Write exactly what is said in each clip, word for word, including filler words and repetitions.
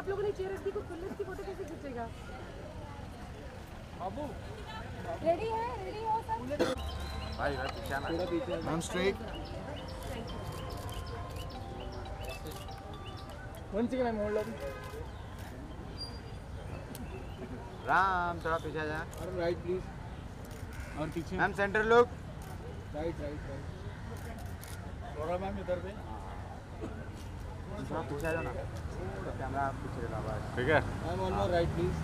लोगों ने चेयर रख दी, कोई पुलिस की फोटो कैसे खींचेगा? बाबू रेडी है? रेडी हो सब? भाई भाई पीछे आना, थोड़ा पीछे ma'am straight. One second ma'am hold on. Ram थोड़ा पीछे आ जा। और राइट प्लीज। और पीछे ma'am center look. Right right right. थोड़ा मैम इधर पे थोड़ा पीछे आ जाओ ना, तो कैमरा पीछे लगा हुआ है। ठीक है ma'am one more right please.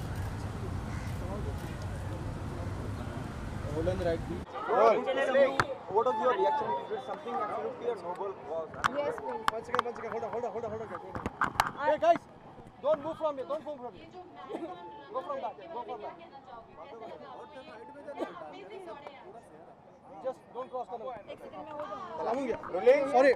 Hold on right please. What was your reaction? Is it something absolutely a noble cause? Yes, please. One second, one second. Hold on, hold on, hold on, hold on. Hey guys, don't move from here. Don't move from here. Go from back. Go from back. Just don't cross the line. Rolling. Sorry.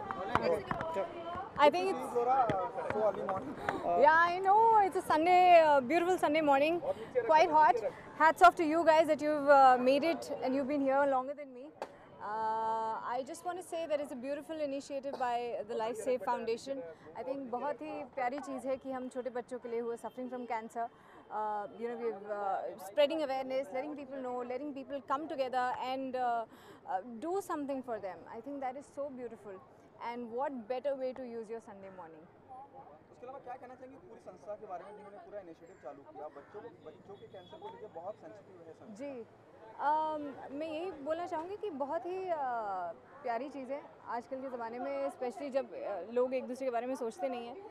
I think it's So early morning. yeah, I know it's a Sunday, uh, beautiful Sunday morning, quite hot. Hats off to you guys that you've uh, made it and you've been here longer than me. Uh, I just want to say that it's a beautiful initiative by the Life Save Foundation. I think बहुत ही प्यारी चीज़ है कि हम छोटे बच्चों के लिए who are suffering from cancer, uh, you know, we're uh, spreading awareness, letting people know, letting people come together and uh, uh, do something for them. I think that is so beautiful. And what better way to use your Sunday morning? उसके अलावा क्या कहना चाहेंगे पूरी संस्था के बारे में जिन्होंने पूरा इनिशिएटिव चालू किया? बच्चों को बच्चों के कैंसर को लेकर बहुत सेंसिटिव है संस्था। जी um, मैं यही बोलना चाहूँगी कि बहुत ही uh, प्यारी चीज़ है आजकल के ज़माने में, स्पेशली जब uh, लोग एक दूसरे के बारे में सोचते नहीं हैं।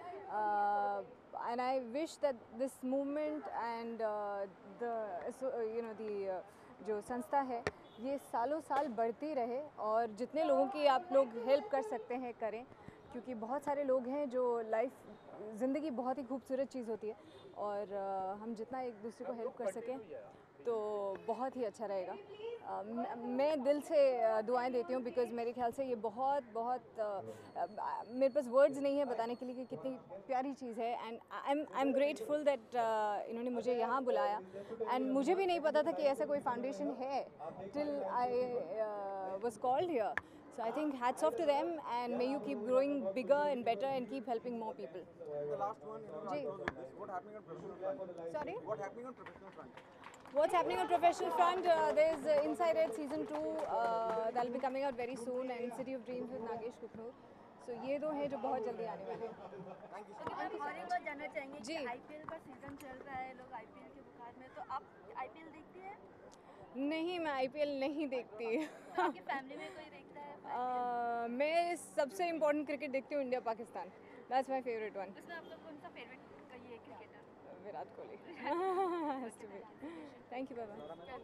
And I wish that this movement and the you know the जो संस्था है ये सालों साल बढ़ती रहे और जितने लोगों की आप लोग हेल्प कर सकते हैं करें, क्योंकि बहुत सारे लोग हैं जो लाइफ ज़िंदगी बहुत ही खूबसूरत चीज़ होती है और uh, हम जितना एक दूसरे को हेल्प कर सकें तो बहुत ही अच्छा रहेगा। uh, मैं दिल से uh, दुआएं देती हूँ बिकॉज़ मेरे ख्याल से ये बहुत बहुत uh, uh, मेरे पास वर्ड्स नहीं है बताने के लिए कि कितनी प्यारी चीज़ है। And I am I am grateful that इन्होंने मुझे यहाँ बुलाया एंड मुझे भी नहीं पता था कि ऐसा कोई फाउंडेशन है till I was called here. So I think hats off to them and may you keep growing bigger and better and keep helping more people. The last one, you know, Ji. what happening on professional front? Sorry? What happening on professional front? What's happening on professional front? Uh, there's uh, Inside It season two uh, that'll be coming out very soon and City of Dreams with Nagesh Kuknur. So ये दो हैं जो बहुत जल्दी आने वाले हैं। Ma'am और एक बात जानना चाहेंगे जी। कि आईपीएल का सीजन चल रहा है, लोग आईपीएल के बुखार में, तो आप आईपीएल देखती हैं? नहीं, मैं आईपीएल नहीं देखती। आपकी फैमिली में कोई देखता है? uh, मैं सबसे इम्पोर्टेंट क्रिकेट देखती हूँ India Pakistan. That's my favorite one. उसमें आपका कौन सा फेवरेट ये cricketer? Virat Kohli. Has to be. Thank you, Baba.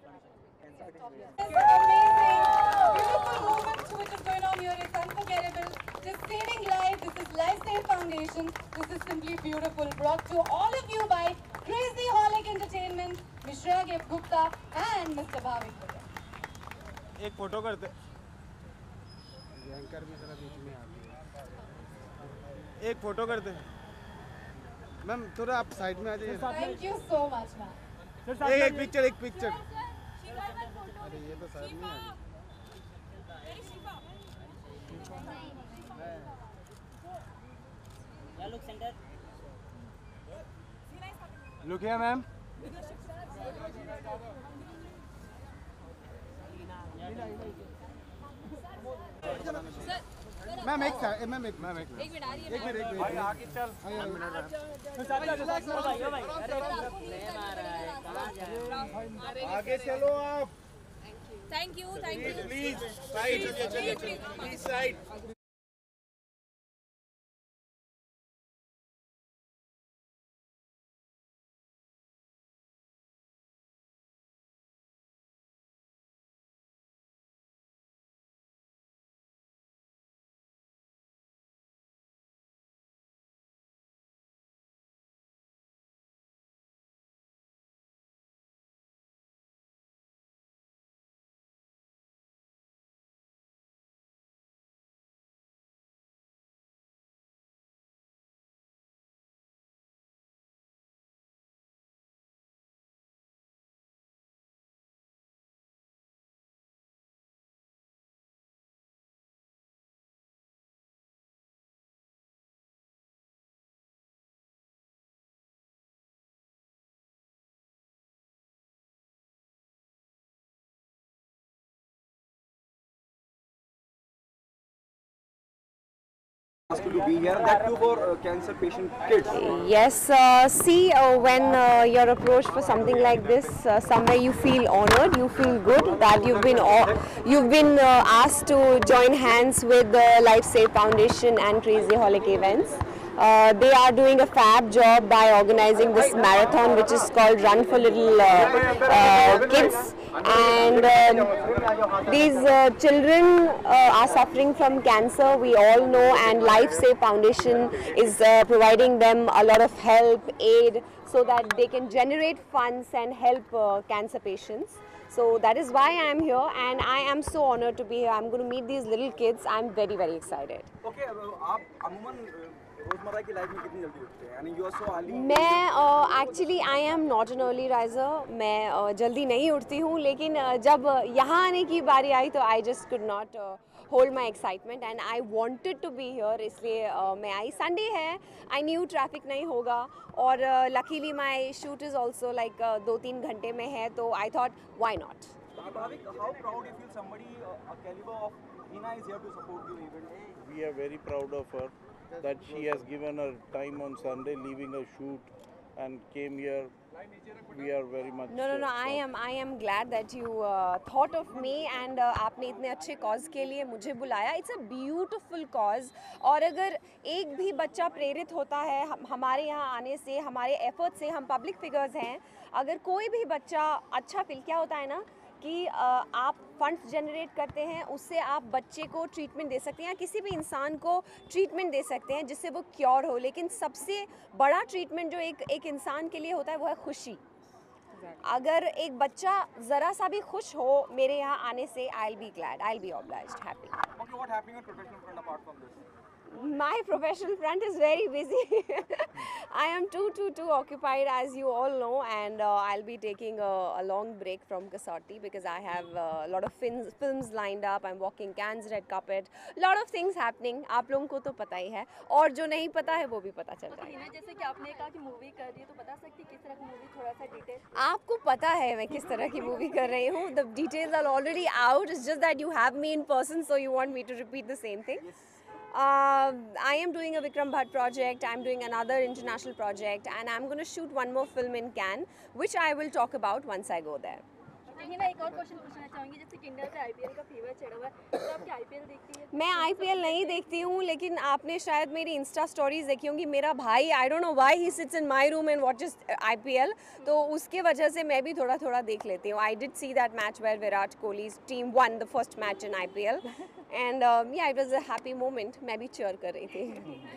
Beautiful moment which is going on here is unforgettable. Just saving life. This is Life Save Foundation. This is simply beautiful. Brought to all of you by Crazy Holic Entertainment, Mishra Gift Gupta and Mister Bhavik. एक photo करते। Anchor भी जरा बीच में आ गया। एक photo करते। Ma'am थोड़ा आप साइड में आ जाइए। Thank you so much, ma'am. एक एक पिक्चर एक पिक्चर। अरे ये तो साइड में आ गया। look center. Look here, ma'am. Ma'am एक साइड मैम एक मैम एक एक मिनट आ रही है। एक मिनट एक मिनट आगे चल आगे चलो आप। Thank you thank you please side please side. Asked you to be here, that too for uh, cancer patient kids. Yes, uh, see, uh, when uh, you're approached for something like this, uh, somewhere you feel honored, you feel good that you've been you've been uh, asked to join hands with the Life Save Foundation and Crazy Holic events. Uh, they are doing a fab job by organizing this marathon, which is called Run for Little uh, uh, Kids. And um, these uh, children uh, are suffering from cancer, we all know, and Life Save Foundation is uh, providing them a lot of help, aid, so that they can generate funds and help uh, cancer patients. So that is why I am here, and I am so honored to be here. I'm going to meet these little kids. I'm very, very excited. Okay, आप अमूमन रोजमर्रा की life में कितनी जल्दी उठते हैं? यानी you are so early. मैं actually I am not an early riser. मैं uh, जल्दी नहीं उठती हूँ, लेकिन uh, जब यहाँ आने की बारी आई तो I just could not hold my excitement and I wanted to be here. इसलिए uh, मैं आई. संडे है, आई न्यू ट्रैफिक नहीं होगा, और luckily my shoot is also like दो तीन घंटे में है, तो I thought why not. How proud you feel somebody uh, a caliber of Hina is here to support your event? We are very proud of her that she has given her time on Sunday, leaving her shoot and came here. We are very much. No, no, no. I am, I am glad that you uh, thought of me and uh, आपने इतने अच्छे cause के लिए मुझे बुलाया. It's a beautiful cause. और अगर एक भी बच्चा प्रेरित होता है हम, हमारे यहाँ आने से, हमारे efforts से, हम public figures हैं, अगर कोई भी बच्चा अच्छा फील, क्या होता है ना कि आप फंड्स जनरेट करते हैं, उससे आप बच्चे को ट्रीटमेंट दे सकते हैं या किसी भी इंसान को ट्रीटमेंट दे सकते हैं जिससे वो क्योर हो. लेकिन सबसे बड़ा ट्रीटमेंट जो एक एक इंसान के लिए होता है वो है खुशी. अगर एक बच्चा ज़रा सा भी खुश हो मेरे यहाँ आने से, I will be glad, I will be obliged, happy. Okay, what happening on professional front apart from this? My professional front is very busy. I am too, too, too occupied, as you all know, and uh, I'll be taking a, a long break from Kasauti because I have uh, a lot of films, films lined up. I'm walking Cannes red carpet. Lot of things happening. आप लोगों को तो पता ही है, और जो नहीं पता है वो भी पता चल जाएगा. जैसे कि आपने कहा कि मूवी कर रही है, तो बता सकती किस तरह की मूवी, थोड़ा सा डिटेल. आपको पता है मैं किस तरह की मूवी कर रही हूँ. The details are already out. It's just that you have me in person, so you want me to repeat the same thing. Yes. Uh, I am doing a Vikram Bhatt project, I'm doing another international project, and I'm going to shoot one more film in Cannes, which I will talk about once I go there. Hina, एक और question पूछना चाहूँगी. जैसे Kinder पे IPL का fever चढ़ा हुआ है, तो आप क्या आईपीएल देखती हैं? मैं आईपीएल नहीं देखती हूँ, लेकिन आपने शायद मेरी इंस्टा स्टोरीज देखी होंगी. मेरा भाई, I don't know why he sits in my room and watches IPL, तो उसके वजह से मैं भी थोड़ा थोड़ा देख लेती हूँ. I did see that match where Virat Kohli's team won the first match in IPL, and yeah it was a happy moment. मैं भी चीयर कर रही थी.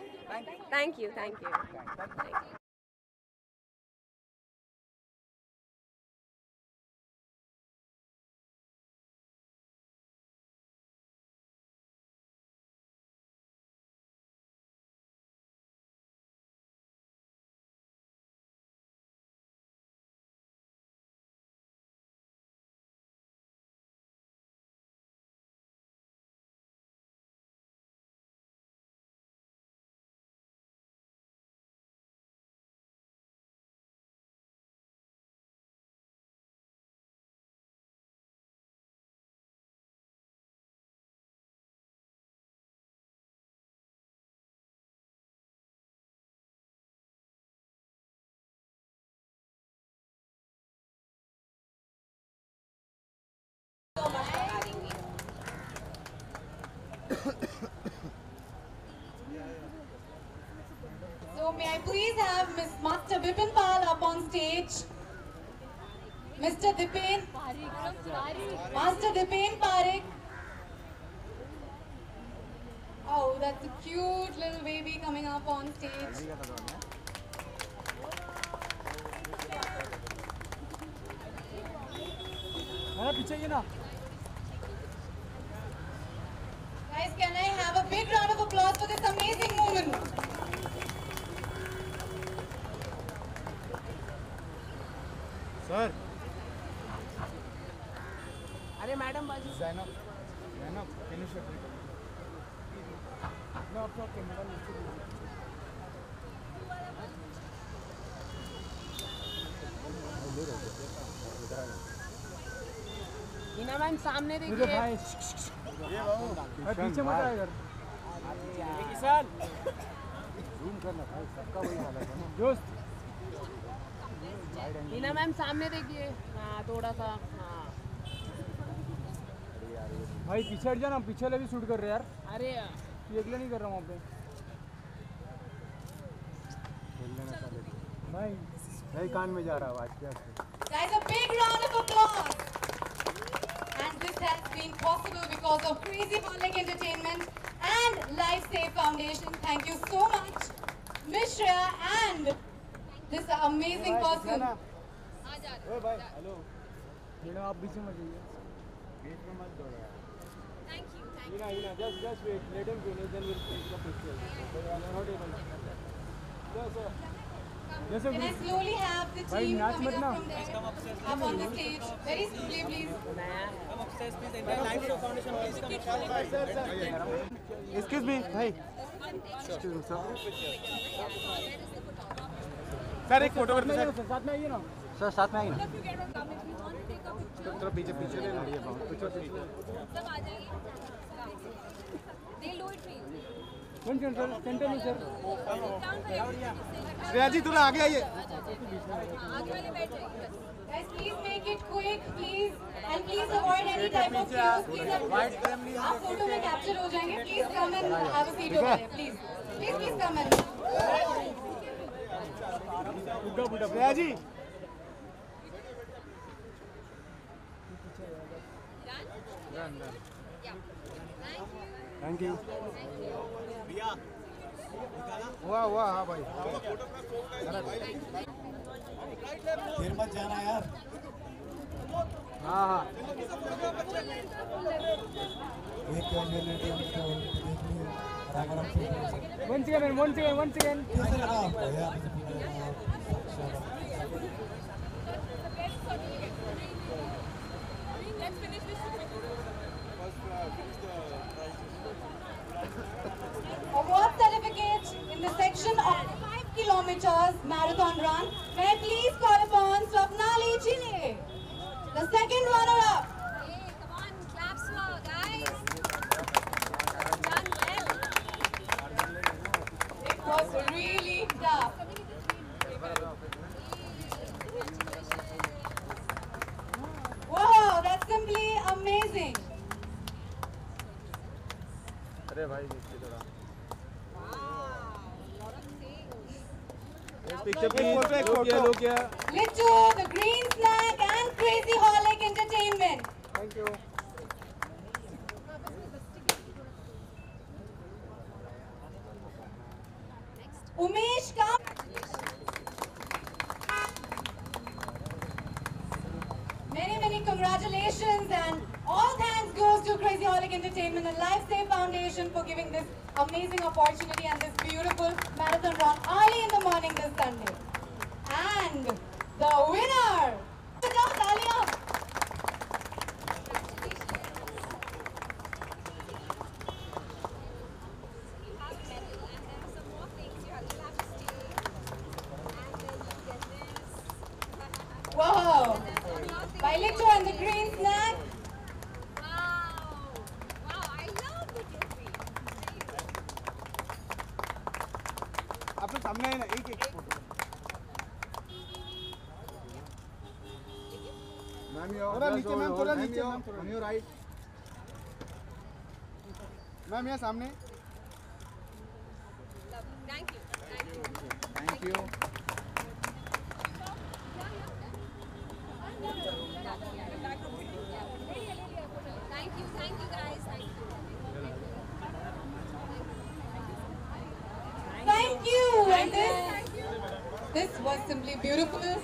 Thank you, thank you. So may I please have Miss Master Vipin Pal up on stage. Mister Dipin. Master Dipin Parekh. Oh, that's a cute little baby coming up on stage. Guys, can I have a big round of applause for this amazing moment? सर. अरे madam बाजू. Zainab, Zainab, can you shut it? No, आपका camera नीचे. Hina ma'am सामने देखिए. ये बाबू, पीछे मत आ इधर. किसान जूम करना भाई, सबका वही हालत है ना दोस्त। हिना मैम सामने देखिए, हाँ थोड़ा सा, हाँ भाई पीछे हट जाना, पीछे वाले भी शूट कर रहे यार। अरे ये अगले नहीं कर रहा हूँ वहाँ पे भाई, भाई कान में जा रहा आवाज क्या। Guys, a big round of applause. And this has been possible because of Crazy Holic Entertainment and Life Save Foundation. Thank you so much, Miss Shreya, and this amazing person. ओए भाई हेलो, हिना आप बीच में मत जाइए, बीच में मत दौड़ो यार। Thank you thank Hina Hina just just wait, let him finish then will take the picture. Not able just जैसे Can I slowly have the भाई team नाच coming मत up ना। from there, up on the stage, very slowly, please. Excuse me भाई, excuse me sir, एक photo करते हैं sir, साथ में आइए ना सर, साथ में आइए ना थोड़ा पीछे पीछे ले लीजिए, सब आ जाएंगे, they'll do it for you. One center center में सर। Count श्रेया जी थोड़ा आगे आइए। आगे वाले बैठ जाएंगे बस। Guys, please make it quick, please, and please avoid any type of queues. Please, आप फोटो में कैप्चर हो जाएंगे. Please come and have a seat over there, please. Please, please come and. बुड्ढा बुड्ढा श्रेया जी, थैंक यू। वाह वाह, हाँ भाई फिर मत जाना यार। हाँ हाँ एक कैजुअलिटी हमको देखनी है, आराम आराम से। One second one second one second कैसे लगा आपको यार? Award certificate in the section of five kilometers marathon run. May I please call upon Swapnali Chile, the second runner-up. Hey, come on, claps for guys. Done well. It was really tough. Wow, that's simply amazing. अरे भाई देखिए थोड़ा picture please, एक photo लो क्या। Littu, the Green Snack, and Crazy Holic Entertainment. Thank you. Umesh, come. Many, many congratulations, and all thanks goes to Crazy Holic Entertainment and Life Save Foundation for giving this amazing opportunity and this beautiful marathon run early in the morning this Sunday. And the winner! Wow! By Littu and the Green Snack. Wow! Wow, I love the trophy. आप लोग सामने आए ना, एक एक photo. Ma'am थोड़ा नीचे, ma'am थोड़ा नीचे, ma'am on your right. Ma'am यहाँ सामने। Thank you. Thank you. Thank you. Thank you. Thank you, guys. Thank you. Thank you! And this, this was simply beautiful.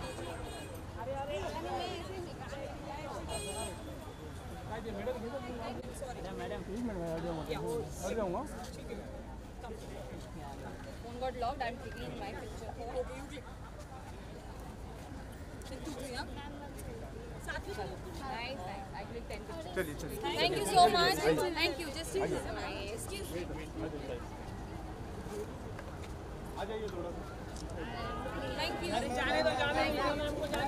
Phone got locked. I'm taking my picture. Nice, nice. I clicked ten pictures. चलिए चलिए। Thank you so much. Thank you. Just nice. Excuse me. आ जाइए थोड़ा सा। Thank you. Thank you.